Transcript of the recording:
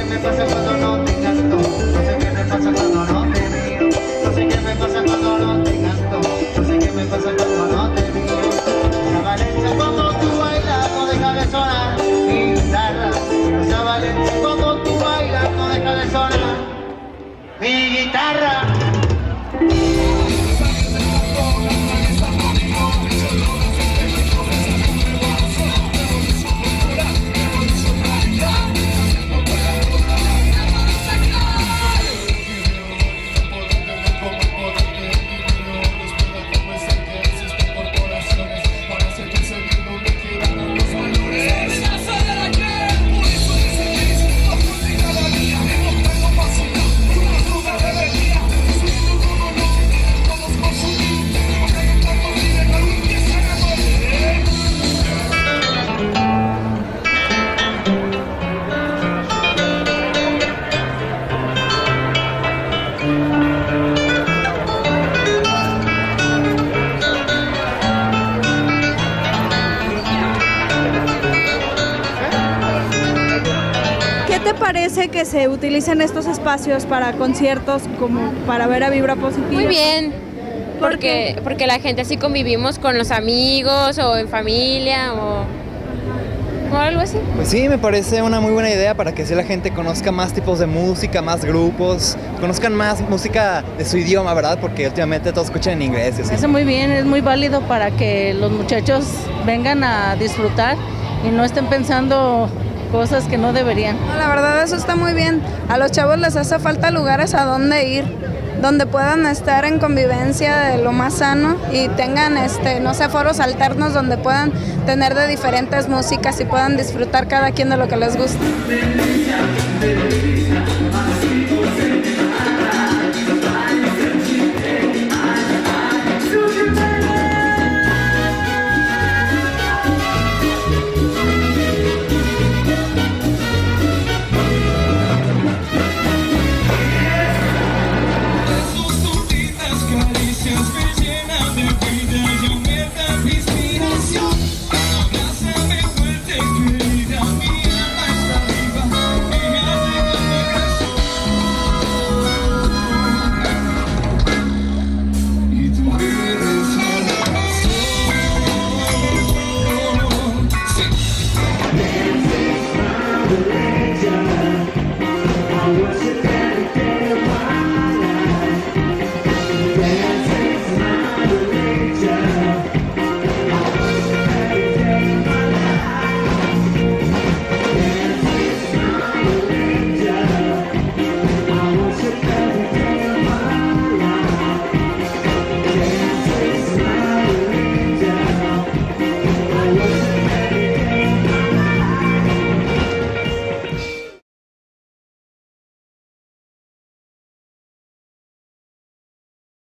me pasa cuando no te canto, no sé qué me pasa cuando no te miro, no sé qué me pasa cuando no te canto, no sé qué me pasa cuando no te miro. Esa Valencia cuando tú bailas no deja de sonar mi guitarra, esa Valencia cuando tú bailas no deja de sonar mi guitarra. ¿Qué te parece que se utilicen estos espacios para conciertos como para ver a Vibra Positiva? Muy bien, ¿Por qué? porque la gente así convivimos con los amigos o en familia o algo así. Pues sí, me parece una muy buena idea para que así la gente conozca más tipos de música, más grupos, conozcan más música de su idioma, ¿verdad? Porque últimamente todos escuchan en inglés y así. Eso muy bien, es muy válido para que los muchachos vengan a disfrutar y no estén pensando cosas que no deberían. No, la verdad eso está muy bien. A los chavos les hace falta lugares a donde ir, donde puedan estar en convivencia de lo más sano y tengan, no sé, foros alternos donde puedan tener de diferentes músicas y puedan disfrutar cada quien de lo que les gusta.